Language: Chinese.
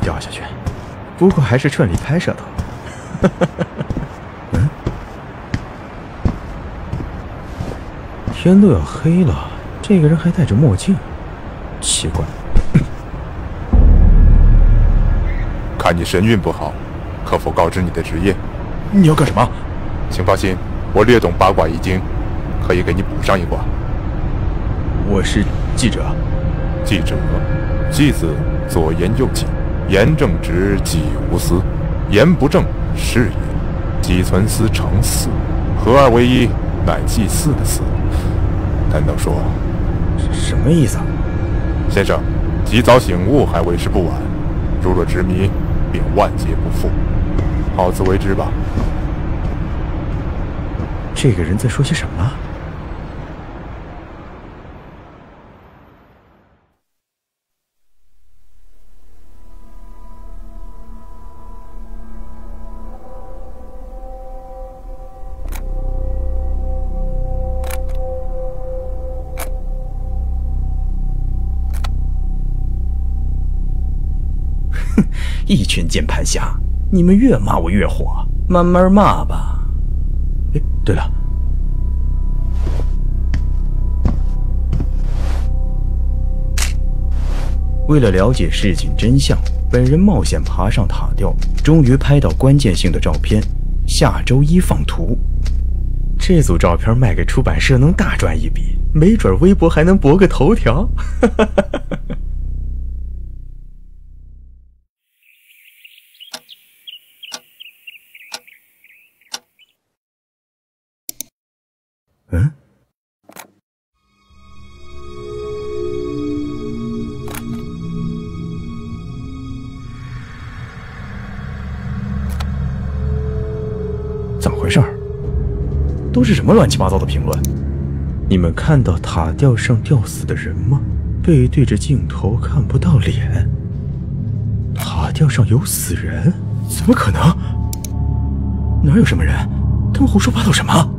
掉下去，不过还是顺利拍摄到。嗯，天都要黑了，这个人还戴着墨镜，奇怪。 看你神韵不好，可否告知你的职业？ 你要干什么？ 请放心，我略懂八卦易经，可以给你补上一卦。 我是记者。 记者，记字左言右记，言正直，己无私；言不正，是也。己存私，成私，合二为一，乃祭祀的祀。难道说？ 什么意思啊？ 先生，及早醒悟还为时不晚，如若执迷，便万劫不复。好自为之吧。 这个人在说些什么？一群键盘侠，你们越骂我越火，慢慢骂吧。哎，对了，为了了解事情真相，本人冒险爬上塔吊，终于拍到关键性的照片，下周一放图。这组照片卖给出版社能大赚一笔，没准微博还能博个头条。嗯？怎么回事？都是什么乱七八糟的评论？你们看到塔吊上吊死的人吗？背对着镜头看不到脸。塔吊上有死人？怎么可能？哪有什么人？他们胡说八道什么？